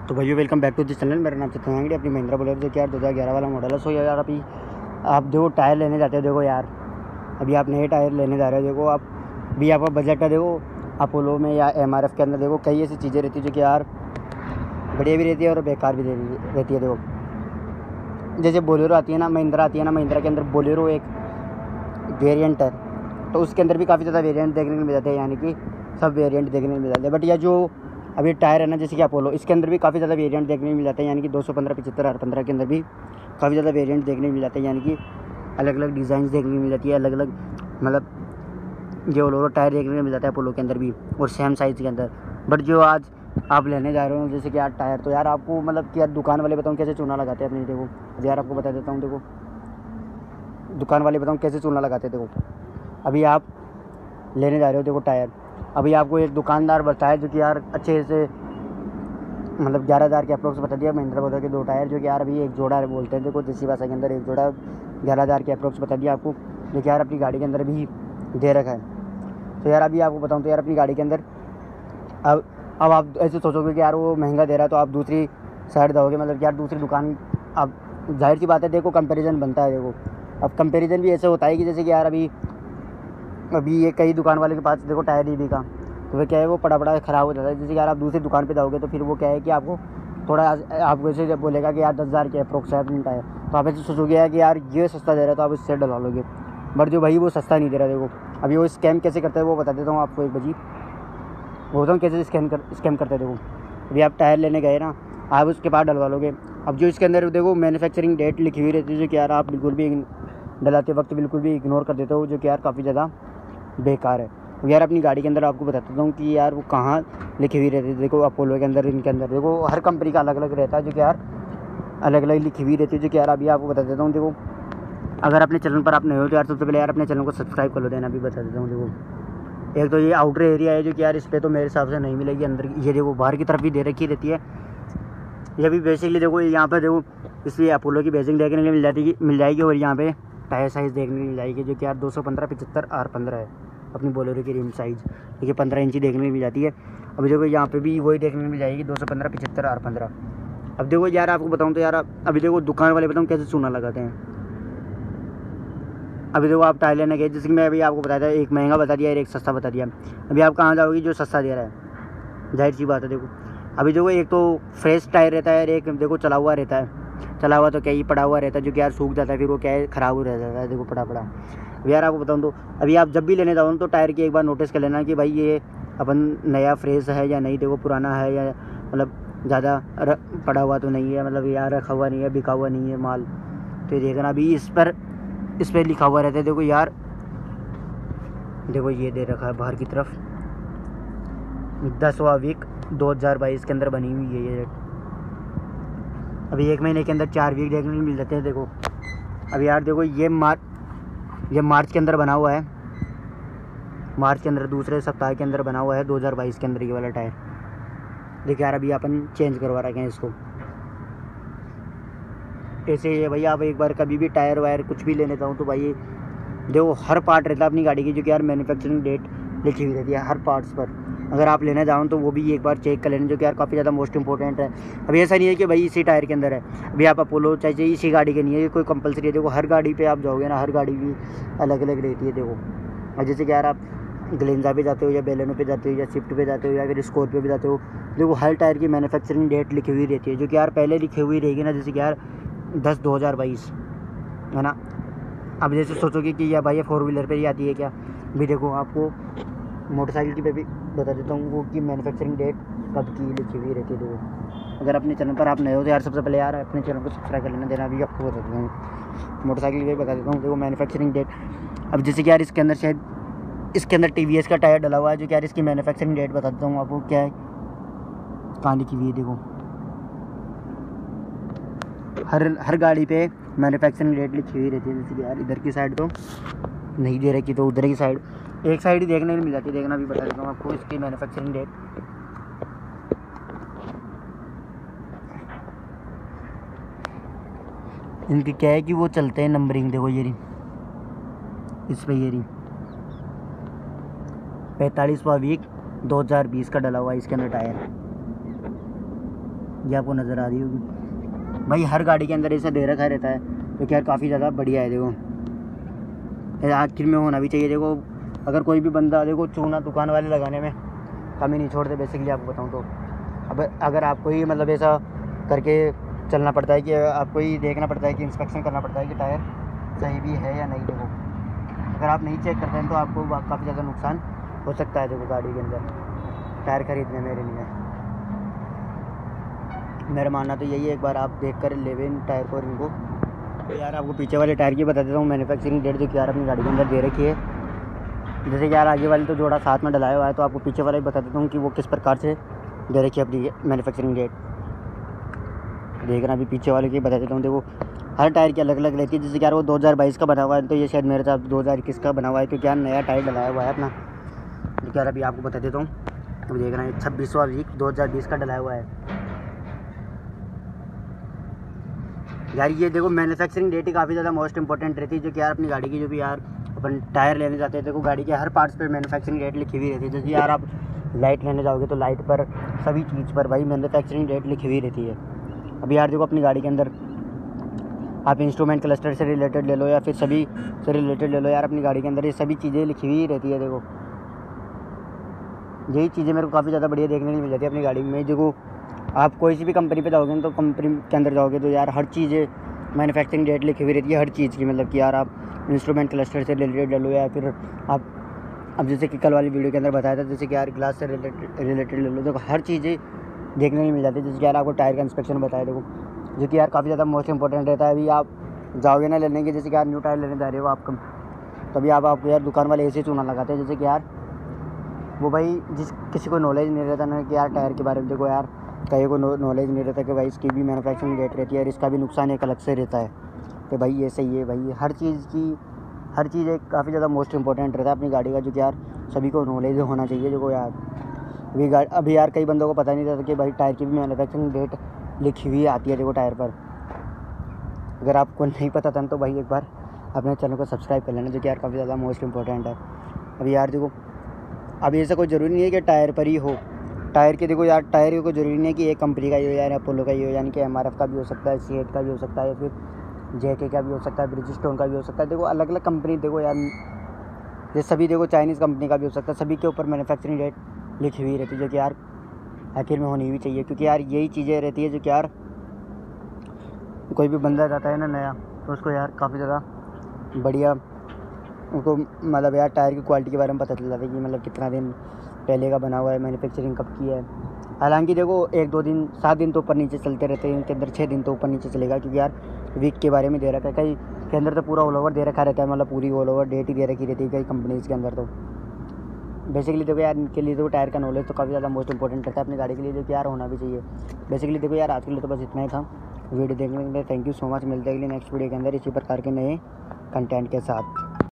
तो भाइयों welcome back to this channel. मेरा नाम चेतन अंगड़ी, अपनी महिंद्रा बोलेरो जो कि यार 2011 वाला मॉडल है। सो यार अभी आप देखो टायर लेने जाते हो, देखो यार अभी आप नए टायर लेने जा रहे हो, देखो आप भी आपका बजट है, देखो अपोलो में या एमआरएफ के अंदर देखो कई ऐसी चीज़ें रहती है जो कि यार बढ़िया भी रहती है और बेकार भी रहती है। देखो जैसे बोलेरो आती है ना, महिंद्रा आती है ना, महिंद्रा के अंदर बोलेरो एक वेरिएंट है, तो उसके अंदर भी काफ़ी ज़्यादा वेरिएंट देखने को मिल जाते हैं, यानी कि सब वेरिएंट देखने को मिल जाते हैं। बट यह जो अभी टायर है ना, जैसे कि अपोलो, इसके अंदर भी काफ़ी ज़्यादा वेरिएंट देखने को मिल जाते हैं, यानी कि 215, 75, R15 के अंदर भी काफ़ी ज़्यादा वेरिएंट देखने को मिल जाते हैं, यानी कि अलग अलग डिज़ाइन देखने को मिल जाती है, अलग अलग मतलब ये बोलेरो टायर देखने को मिल जाता है अपोलो के अंदर भी और सेम साइज़ के अंदर। बट जो आज आप लेने जा रहे हो जैसे कि यार टायर, तो यार आपको मतलब कि यार दुकान वाले बताऊँ कैसे चूना लगाते हैं अपनी, देखो यार आपको बता देता हूँ। देखो दुकान वाले बताऊँ कैसे चूना लगाते हैं। देखो अभी आप लेने जा रहे हो, देखो टायर, अभी आपको एक दुकानदार बताया जो कि यार अच्छे से मतलब 11,000 के अप्रोक्स बता दिया, महिंद्रा बोलेरो के 2 टायर जो कि यार अभी एक जोड़ा बोलते हैं, देखो देसी भाषा के अंदर एक जोड़ा 11,000 के अप्रोक्स बता दिया आपको, जो कि यार अपनी गाड़ी के अंदर भी दे रखा है। तो यार अभी आपको बताऊँ तो यार अपनी गाड़ी के अंदर अब आप ऐसे सोचोगे कि यार वो महंगा दे रहा है तो आप दूसरी साइड जाओगे, मतलब यार दूसरी दुकान, अब जाहिर सी बात है देखो कंपैरिजन बनता है। देखो अब कंपैरिजन भी ऐसे होता है कि जैसे कि यार अभी ये कई दुकान वाले के पास देखो टायर ईवी का, तो वह क्या है वो पड़ा ख़राब हो जाता है। जैसे कि यार आप दूसरी दुकान पे जाओगे तो फिर वो क्या है कि आपको थोड़ा आपको ऐसे जब बोलेगा कि यार 10,000 के अप्रोक्स है अपनी टायर, तो आप ऐसे सोचोगे यार कि यार ये सस्ता दे रहा है तो आप इससे डलवा लोगे। बट जो भाई वो सस्ता नहीं दे रहा। देखो अभी वो स्कैम कैसे करता है वो बता देता हूँ आपको एक बजी, वो बताऊँ कैसे स्कैम करते हैं। देखो अभी आप टायर लेने गए ना, आप उसके पास डलवा लोगे, अब जो इसके अंदर देखो मैन्युफैक्चरिंग डेट लिखी हुई रहती है जो कि यार आप बिल्कुल भी डलाते वक्त बिल्कुल भी इग्नोर कर देते हो, जो कि यार काफ़ी ज़्यादा बेकार है। तो यार अपनी गाड़ी के अंदर आपको बता देता हूँ कि यार वो कहाँ लिखी हुई रहती है। देखो अपोलो के अंदर, इनके अंदर देखो हर कंपनी का अलग अलग रहता है, जो कि यार अलग अलग लिखी हुई रहती है, जो कि यार अभी आपको बता देता हूँ। देखो अगर अपने चैनल पर आप नए हो तो यार सबसे पहले यार अपने चैनल को सब्सक्राइब कर लो, देना भी बता देता हूँ। देखो एक तो ये आउटर एरिया है जो कि यार इस पर तो मेरे हिसाब से नहीं मिलेगी, अंदर ये देखो बाहर की तरफ भी दे रखी रहती है। ये भी बेसिकली देखो यहाँ पर देखो इसलिए अपोलो की बेसिंग देखने के लिए मिल जाएगी और यहाँ पे टायर साइज़ देखने को मिल जाएगी, जो कि यार 215, 75, R15 है अपनी बोलेरो की रिम साइज़, देखिए 15 इंची देखने को मिल जाती है। अभी देखो यहाँ पे भी वही देखने को मिल जाएगी 215, 75, R15। अब देखो यार आपको बताऊँ तो यार अभी देखो दुकान वाले बताऊँ कैसे चूना लगाते हैं। अभी देखो आप टायर लेने गए, जैसे कि मैं अभी आपको बताया था, एक महंगा बता दिया और एक सस्ता बता दिया। अभी आप कहाँ जाओगे जो सस्ता दे रहा है, जाहिर सी बात है। देखो अभी देखो एक तो फ्रेश टायर रहता है और एक देखो चला हुआ रहता है, चला हुआ तो क्या ही पड़ा हुआ रहता है, जो कि यार सूख जाता है, फिर वो क्या है ख़राब हो जाता है, देखो पड़ा। अभी यार आपको बताऊँ तो अभी आप जब भी लेने जाओ तो टायर की एक बार नोटिस कर लेना कि भाई ये अपन नया फ्रेश है या नहीं, देखो पुराना है या मतलब ज़्यादा पड़ा हुआ तो नहीं है, मतलब यार रखा हुआ नहीं है, बिका हुआ नहीं है माल, तो ये देखना। अभी इस पर लिखा हुआ रहता है, देखो यार देखो ये दे रखा है बाहर की तरफ 10वां वीक 2022 के अंदर बनी हुई है ये। अभी एक महीने के अंदर 4 वीक देखने को मिल जाते हैं। देखो अभी यार देखो ये मार्च के अंदर बना हुआ है, मार्च के अंदर दूसरे सप्ताह के अंदर बना हुआ है 2022 के अंदर ये वाला टायर। देखिए यार अभी अपन चेंज करवा रखे हैं इसको। ऐसे ही है भाई, आप एक बार कभी भी टायर वायर कुछ भी लेने जाऊँ तो भाई देखो हर पार्ट रहता है अपनी गाड़ी की, जो कि यार मैन्युफैक्चरिंग डेट लिखी हुई रहती है हर पार्ट्स पर। अगर आप लेने जाओ तो वो भी एक बार चेक कर लेना, जो कि यार काफ़ी ज़्यादा मोस्ट इंपॉर्टेंट है। अभी ऐसा नहीं है कि भाई इसी टायर के अंदर है, अभी आप अपोलो चाहे इसी गाड़ी के नहीं है, ये कोई कंपलसरी है। देखो हर गाड़ी पे आप जाओगे ना, हर गाड़ी की अलग अलग रहती है। देखो और जैसे कि यार आप ग्लेंजा पे जाते हो या बेलेनो पे जाते हो या स्विफ्ट पे जाते हो या फिर स्कॉर्पियो पे जाते हो, देखो हर टायर की मैन्युफैक्चरिंग डेट लिखी हुई रहती है, जो कि यार पहले लिखी हुई रहेगी ना, जैसे कि यार 10/2022 है ना। अब जैसे सोचोगे कि या भाई ये 4 व्हीलर पे ही आती है क्या, भी देखो आपको मोटरसाइकिल की पे भी बता देता हूँ वो कि मैन्युफैक्चरिंग डेट कब की लिखी हुई रहती है। देखो अगर अपने चैनल पर आप नए हो तो यार सबसे पहले यार अपने चैनल को सब्सक्राइब कर लेना, देना भी आपको बता देता हूँ। मोटरसाइकिल पे बता देता हूँ देखो मैन्युफैक्चरिंग डेट। अब जैसे कि यार इसके अंदर शायद इसके अंदर TVS का टायर डला हुआ है, जो कि यार इसकी मैन्युफैक्चरिंग डेट बता देता हूँ आपको क्या है, कहाँ लिखी हुई है। देखो हर गाड़ी पे मैन्युफैक्चरिंग डेट लिखी हुई रहती है, जैसे कि यार इधर की साइड तो नहीं दे रखी, तो उधर की साइड एक साइड ही देखने को मिल जाती है। देखना भी बता देता हूँ आपको इसकी मैन्युफैक्चरिंग डेट। इनकी क्या है कि वो चलते हैं नंबरिंग, देखो ये रही इस पर, ये रही 45वां वीक 2020 का डला हुआ है इसके अंदर टायर, ये आपको नज़र आ रही होगी भाई। हर गाड़ी के अंदर ऐसा दे रखा रहता है तो क्या काफ़ी ज़्यादा बढ़िया है। देखो आखिर में होना भी चाहिए। देखो अगर कोई भी बंदा देखो चूना दुकान वाले लगाने में कमी नहीं छोड़ते। बेसिकली आपको बताऊँ तो अब अगर आपको ही मतलब ऐसा करके चलना पड़ता है कि आपको ही देखना पड़ता है कि इंस्पेक्शन करना पड़ता है कि टायर सही भी है या नहीं। देखो अगर आप नहीं चेक करते हैं तो आपको काफ़ी ज़्यादा नुकसान हो सकता है। देखो गाड़ी के अंदर टायर खरीदने मेरे लिए मेरा मानना तो यही है, एक बार आप देख कर लेवे इन टायर को इनको। तो यार आपको पीछे वाले टायर की बता देता हूँ मैन्युफैक्चरिंग डेट जो कि यार अपनी गाड़ी के अंदर दे रखी है। जैसे कि यार आगे वाली तो जोड़ा साथ में डलाया हुआ है, तो आपको पीछे वाला ही बता देता हूँ कि वो किस प्रकार से दे रखी है अपनी मैन्युफैक्चरिंग डेट। देखना अभी पीछे वाले की बता देता हूँ। देखो हर टायर की अलग अलग रहती है। जैसे कि यार वो 2022 का बना हुआ है, तो ये शायद मेरे साथ 2021 का बना हुआ है, क्योंकि यार नया टायर डलाया हुआ है अपना। तो यार अभी आपको बता देता हूँ। तो देखना है 26वां वीक 2020 का डलाया हुआ है यार। ये देखो मैन्युफैक्चरिंग डेट ही काफ़ी ज़्यादा मोस्ट इंपॉर्टेंट रहती है, जो कि यार अपनी गाड़ी की जो भी यार अपन टायर लेने जाते हैं, देखो गाड़ी के हर पार्ट्स पे मैन्युफैक्चरिंग डेट लिखी हुई रहती है। जैसे यार आप लाइट लेने जाओगे तो लाइट पर सभी चीज़ पर भाई मैन्युफैक्चरिंग डेट लिखी हुई रहती है। अभी यार देखो अपनी गाड़ी के अंदर आप इंस्ट्रूमेंट क्लस्टर से रिलेटेड ले लो या फिर सभी से रिलेटेड ले लो, यार अपनी गाड़ी के अंदर ये सभी चीज़ें लिखी हुई रहती है। देखो यही चीज़ें मेरे को काफ़ी ज़्यादा बढ़िया देखने को मिल जाती है अपनी गाड़ी में। देखो आप कोई सी भी कंपनी पे जाओगे तो कंपनी के अंदर जाओगे तो यार हर चीज़ें मैन्युफैक्चरिंग डेट लिखी हुई रहती है हर चीज़ की। मतलब कि यार आप इंस्ट्रूमेंट क्लस्टर से रिलेटेड ले लो या फिर आप अब जैसे कि कल वाली वीडियो के अंदर बताया था, जैसे कि यार ग्लास से रिलेटेड ले लो। देखो हर चीज़ें देखने को मिल जाती है। जैसे कि यार आपको टायर का इंस्पेक्शन बताया, देखो जो कि यार काफ़ी ज़्यादा मोस्ट इंपॉर्टेंट रहता है। अभी आप जाओगे ना लेने के, जैसे कि यार न्यू टायर लेने जा रहे हो आप तभी आपको यार दुकान वाले ऐसे चूना लगाते हैं। जैसे कि यार वो भाई किसी को नॉलेज नहीं रहता ना कि यार टायर के बारे में। देखो यार कहीं को नॉलेज नहीं रहता कि भाई इसकी भी मैन्युफैक्चरिंग डेट रहती है और इसका भी नुकसान एक अलग से रहता है कि भाई ये सही है। भाई हर चीज़ एक काफ़ी ज़्यादा मोस्ट इंपॉर्टेंट रहता है अपनी गाड़ी का, जो कि यार सभी को नॉलेज होना चाहिए। जो यार अभी यार कई बंदों को पता नहीं रहता कि भाई टायर की भी मैन्युफैक्चरिंग डेट लिखी हुई आती है देखो टायर पर। अगर आपको नहीं पता था तो भाई एक बार अपने चैनल को सब्सक्राइब कर लेना, जो कि यार काफ़ी ज़्यादा मोस्ट इंपॉर्टेंट है। अभी यार देखो अभी ऐसा कोई ज़रूरी नहीं है कि टायर पर ही हो। टायर के देखो यार टायर को ज़रूरी नहीं है कि एक कंपनी का ही हो यार अपोलो का ही हो, यानी कि MRF का भी हो सकता है, C8 का भी हो सकता है, या फिर JK का भी हो सकता है, ब्रिजस्टोन का भी हो सकता है। देखो अलग अलग कंपनी देखो यार ये सभी देखो चाइनीज़ कंपनी का भी हो सकता है। सभी के ऊपर मैन्युफैक्चरिंग डेट लिखी हुई रहती है, जो कि यार आखिर में होनी भी चाहिए, क्योंकि यार यही चीज़ें रहती है जो कि यार कोई भी बंदा जाता है ना नया तो उसको यार काफ़ी ज़्यादा बढ़िया उनको मतलब यार टायर की क्वालिटी के बारे में पता चल जाता है कि मतलब कितना दिन पहले का बना हुआ है, मैन्युफैक्चरिंग कब की है। हालांकि देखो 1-2 दिन 7 दिन तो ऊपर नीचे चलते रहते हैं, इनके अंदर 6 दिन तो ऊपर नीचे चलेगा, क्योंकि यार वीक के बारे में दे रखा है। कई के अंदर तो पूरा ऑल ओवर दे रखा रहता है, मतलब पूरी ऑल ओवर डेट ही दे रखी रहती है कई कंपनीज़ के अंदर। तो बेसिकली देखो यार इनके लिए तो टायर का नॉलेज तो काफ़ी ज़्यादा मोस्ट इंपॉर्टेंट रहता है अपनी गाड़ी के लिए, जो कि यार होना भी चाहिए। बेसिकली देखो यार आज के लिए तो बस इतना ही था। वीडियो देखने के लिए थैंक यू सो मच। मिलते हैं अगली नेक्स्ट वीडियो के अंदर इसी प्रकार के नए कंटेंट के साथ।